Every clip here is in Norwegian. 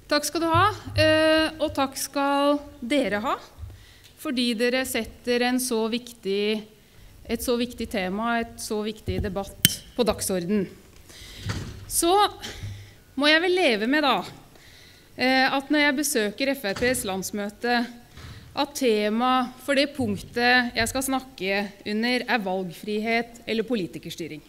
Takk skal du ha, og takk skal dere ha, fordi dere setter et så viktig tema, et så viktig debatt på dagsorden. Så må jeg vel leve med da, at når jeg besøker FrPs landsmøte, at tema for det punktet jeg skal snakke under valgfrihet eller politikerstyring.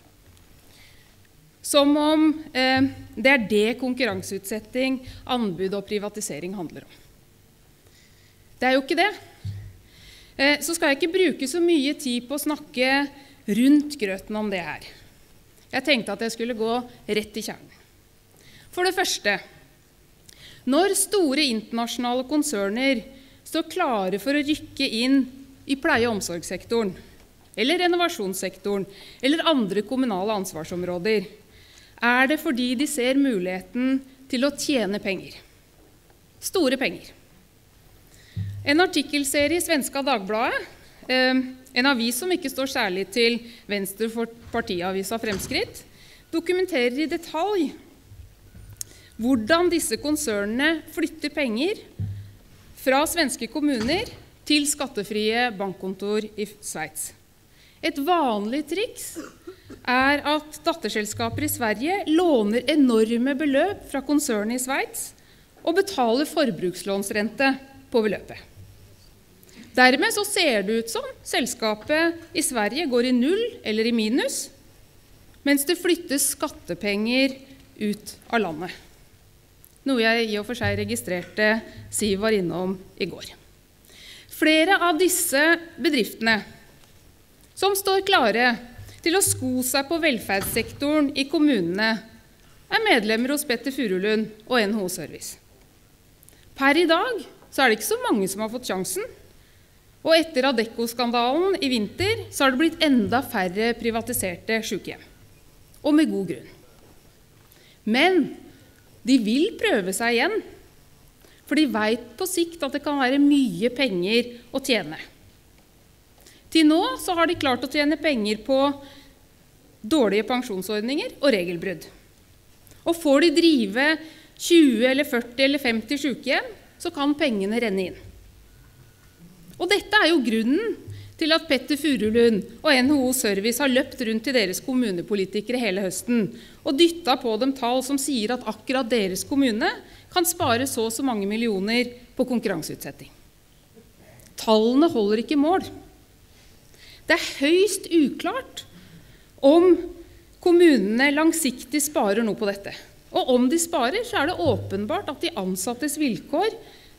Som om det det konkurranseutsetting, anbud og privatisering handler om. Det jo ikke det. Så skal jeg ikke bruke så mye tid på å snakke rundt grøten om det her. Jeg tenkte at jeg skulle gå rett i kjernen. For det første, når store internasjonale konserner står klare for å rykke inn i pleie- og omsorgssektoren, eller renovasjonssektoren, eller andre kommunale ansvarsområder, det fordi de ser muligheten til å tjene penger. Store penger. En artikkelserie i Svenska Dagbladet, en avis som ikke står særlig til venstre for partiavisa Fremskritt, dokumenterer i detalj hvordan disse konsernene flytter penger fra svenske kommuner til skattefrie bankkontor i Sveits. Et vanlig triks at datterselskaper i Sverige låner enorme beløp fra konsernet i Sveits og betaler forbrukslånsrente på beløpet. Dermed så ser det ut som selskapet i Sverige går i null eller i minus, mens det flyttes skattepenger ut av landet. Noe jeg i og for seg registrerte Siv var innom i går. Flere av disse bedriftene som står klare til å sko seg på velferdssektoren i kommunene, medlemmer hos Petter Furulund og NHO Service. Per i dag så det ikke så mange som har fått sjansen, og etter Adecco-skandalen i vinter så har det blitt enda færre privatiserte sykehjem, og med god grunn. Men de vil prøve seg igjen, for de vet på sikt at det kan være mye penger å tjene. Til nå så har de klart å tjene penger på dårlige pensjonsordninger og regelbrudd. Og får de drive 20 eller 40 eller 50 sykehjem, så kan pengene renne inn. Og dette jo grunnen til at Petter Furulund og NHO Service har løpt rundt til deres kommunepolitikere hele høsten og dyttet på dem tall som sier at akkurat deres kommune kan spare så og så mange millioner på konkurranseutsetting. Tallene holder ikke mål. Det høyst uklart om kommunene langsiktig sparer noe på dette. Og om de sparer, så det åpenbart at de ansattes vilkår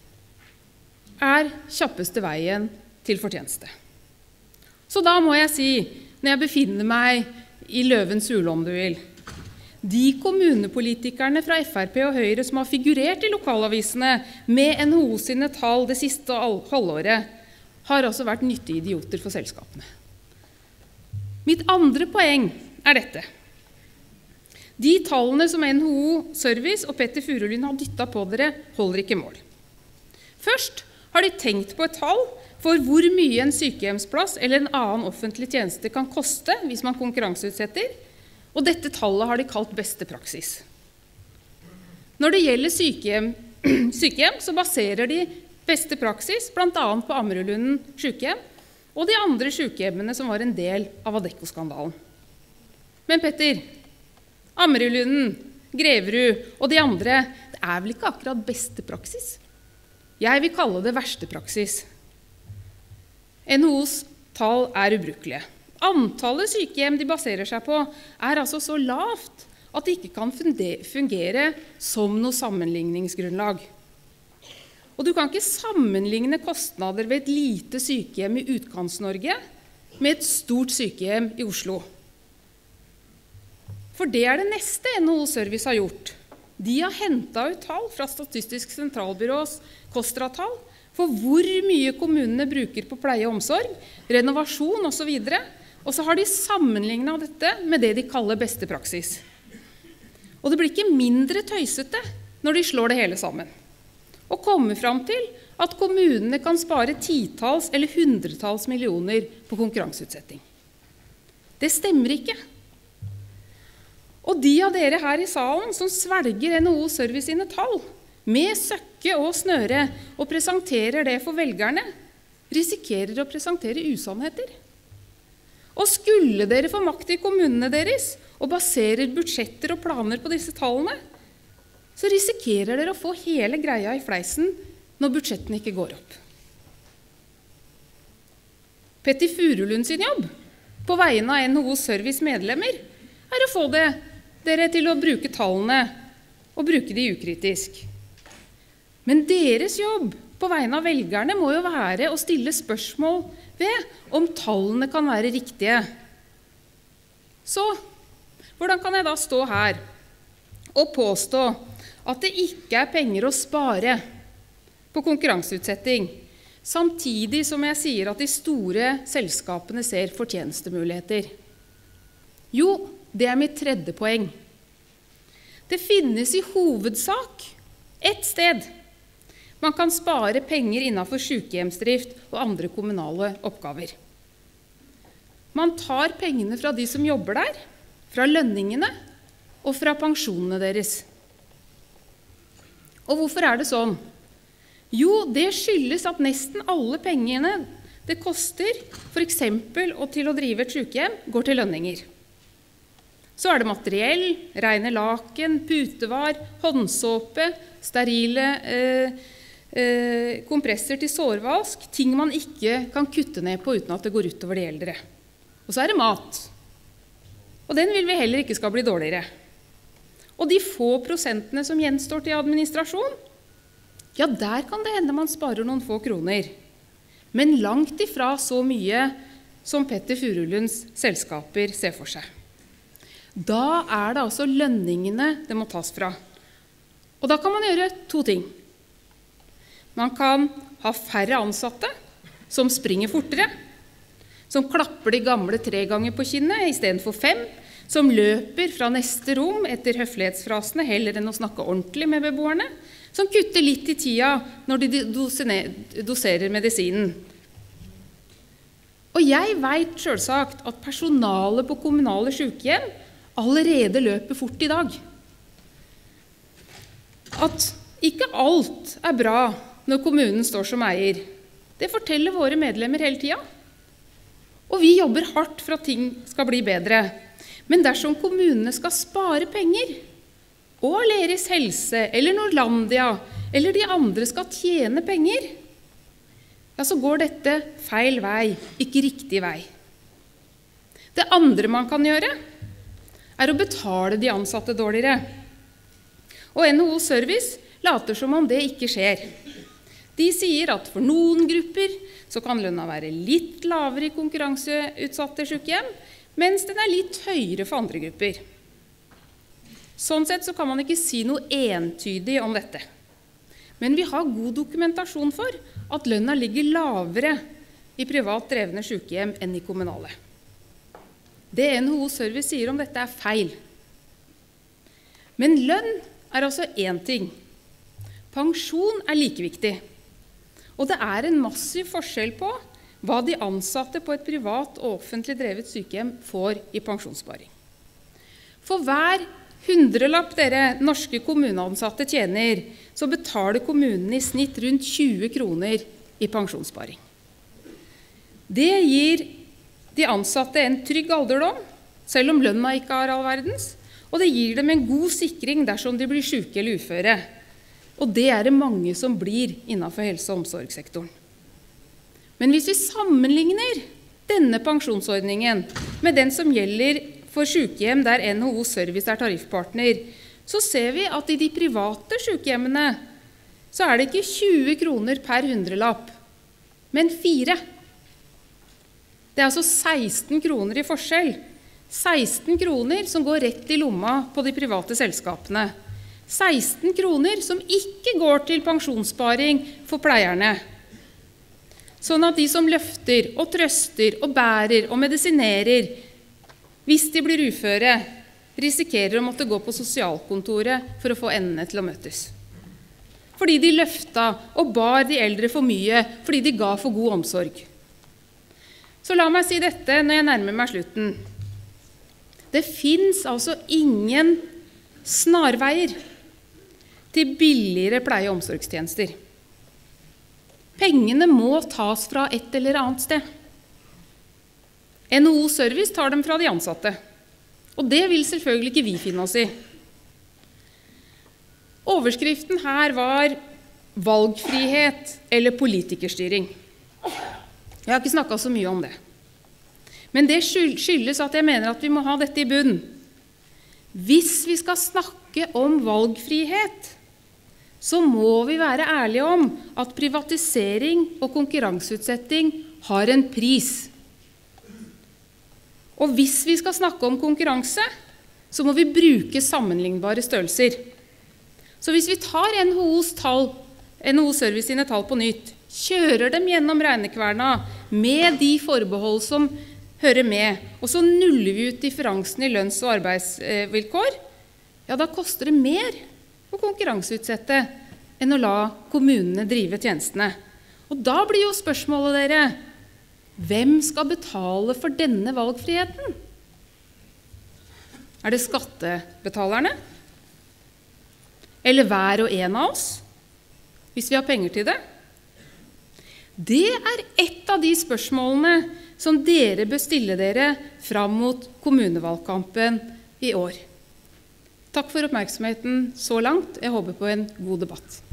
kjappeste veien til fortjeneste. Så da må jeg si, når jeg befinner meg i løvens hule om du vil, de kommunepolitikerne fra FrP og Høyre som har figurert i lokalavisene med NHO sine tall det siste halvåret, har også vært nyttige idioter for selskapene. Mitt andre poeng dette. De tallene som NHO Service og Petter Furulund har dyttet på dere, holder ikke mål. Først har de tenkt på et tall for hvor mye en sykehjemsplass eller en annen offentlig tjeneste kan koste hvis man konkurranseutsetter, og dette tallet har de kalt beste praksis. Når det gjelder sykehjem så baserer de beste praksis blant annet på Ammerudlunden sykehjem og de andre sykehjemmene som var en del av Adecco-skandalen. Men Petter, Ammerudlunden, Greverud og de andre, det vel ikke akkurat beste praksis? Jeg vil kalle det verste praksis. NHOs tall ubrukelige. Antallet sykehjem de baserer seg på altså så lavt at det ikke kan fungere som noe sammenligningsgrunnlag. Og du kan ikke sammenligne kostnader ved et lite sykehjem i Utkants-Norge med et stort sykehjem i Oslo. For det det neste NHO Service har gjort. De har hentet ut tall fra Statistisk sentralbyrås KOSTRA-tall for hvor mye kommunene bruker på pleie og omsorg, renovasjon og så videre, og så har de sammenlignet dette med det de kaller beste praksis. Og det blir ikke mindre tøysete når de slår det hele sammen, og kommer fram til at kommunene kan spare titalls eller hundretalls millioner på konkurranseutsetting. Det stemmer ikke. Og de av dere her i salen som svelger NHO Service sine tall, med søkke og snøre og presenterer det for velgerne, risikerer å presentere usannheter. Og skulle dere få makt i kommunene deres og baserer budsjetter og planer på disse tallene, så risikerer dere å få hele greia i fleisen når budsjettene ikke går opp. Petter Furulund sin jobb på vegne av NHO Service medlemmer er å få dere til å bruke tallene og bruke de ukritisk. Men deres jobb på vegne av velgerne må jo være å stille spørsmål ved om tallene kan være riktige. Så, hvordan kan jeg da stå her og påstå at det ikke er penger å spare på konkurranseutsetting, samtidig som jeg sier at de store selskapene ser fortjenestemuligheter? Jo, det er mitt tredje poeng. Det finnes i hovedsak ett sted man kan spare penger innenfor sykehjemsdrift og andre kommunale oppgaver. Man tar pengene fra de som jobber der, fra lønningene og fra pensjonene deres. Og hvorfor er det sånn? Jo, det skyldes at nesten alle pengene det koster, for eksempel til å drive et sykehjem, går til lønninger. Så er det materiell, rene laken, putevar, håndsåpe, sterile kompresser til sårvask, ting man ikke kan kutte ned på uten at det går utover de eldre. Og så er det mat. Og den vil vi heller ikke skal bli dårligere. Og de få prosentene som gjenstår til administrasjon, ja, der kan det hende man sparer noen få kroner. Men langt ifra så mye som Petter Furulunds selskaper ser for seg. Da er det altså lønningene det må tas fra. Og da kan man gjøre to ting. Man kan ha færre ansatte som springer fortere, som klapper de gamle 3 ganger på kinnet i stedet for 5, som løper fra neste rom etter høflighetsfrasene heller enn å snakke ordentlig med beboerne, som kutter litt i tida når de doserer medisinen. Og jeg vet selvsagt at personalet på kommunale sykehjem allerede løper fort i dag. At ikke alt er bra når kommunen står som eier, det forteller våre medlemmer hele tida. Og vi jobber hardt for at ting skal bli bedre. Men dersom kommunene skal spare penger, og Aleris Helse, eller Norlandia, eller de andre skal tjene penger, ja, så går dette feil vei, ikke riktig vei. Det andre man kan gjøre, er å betale de ansatte dårligere. Og NHO Service later som om det ikke skjer. De sier at for noen grupper så kan lønna være litt lavere i konkurranseutsatte sykehjem, mens den er litt høyere for andre grupper. Sånn sett så kan man ikke si noe entydig om dette. Men vi har god dokumentasjon for at lønna ligger lavere i privat drevne sykehjem enn i kommunale. Det NHO Service sier om dette er feil. Men lønn er altså én ting. Pensjon er like viktig. Og det er en massiv forskjell på hva de ansatte på et privat og offentlig drevet sykehjem får i pensjonssparing. For hver 100-lapp dere norske kommuneansatte tjener, så betaler kommunen i snitt rundt 20 kroner i pensjonssparing. Det gir de ansatte en trygg alderdom, selv om lønna ikke er all verdens, og det gir dem en god sikring dersom de blir syke eller uføre. Og det er det mange som blir innenfor helse- og omsorgssektoren. Men hvis vi sammenligner denne pensjonsordningen med den som gjelder for sykehjem der NHO Service er tariffpartner, så ser vi at i de private sykehjemmene så er det ikke 20 kroner per 100-lapp, men 4. Det er altså 16 kroner i forskjell. 16 kroner som går rett i lomma på de private selskapene. 16 kroner som ikke går til pensjonssparing for pleierne. Sånn at de som løfter og trøster og bærer og medisinerer, hvis de blir uføre, risikerer å måtte gå på sosialkontoret for å få endene til å møtes. Fordi de løfta og bar de eldre for mye, fordi de ga for god omsorg. Så la meg si dette når jeg nærmer meg slutten. Det finnes altså ingen snarveier. til billigere pleie- og omsorgstjenester. Pengene må tas fra et eller annet sted. NHO Service tar dem fra de ansatte, og det vil selvfølgelig ikke vi finne oss i. Overskriften her var valgfrihet eller politikerstyring. Jeg har ikke snakket så mye om det. Men det skyldes at jeg mener at vi må ha dette i bunn. Hvis vi skal snakke om valgfrihet, så må vi være ærlige om at privatisering og konkurranseutsetting har en pris. Og hvis vi skal snakke om konkurranse, så må vi bruke sammenlignbare størrelser. Så hvis vi tar NHO Service sine tall på nytt, kjører dem gjennom regnekverna med de forbehold som hører med, og så nuller vi ut differansen i lønns- og arbeidsvilkår, ja, da koster det mer å konkurranseutsette enn å la kommunene drive tjenestene. Og da blir jo spørsmålet dere, hvem skal betale for denne valgfriheten? Er det skattebetalerne? Eller hver og en av oss, hvis vi har penger til det? Det er et av de spørsmålene som dere bør stille dere fram mot kommunevalgkampen i år. Takk for oppmerksomheten så langt. Jeg håper på en god debatt.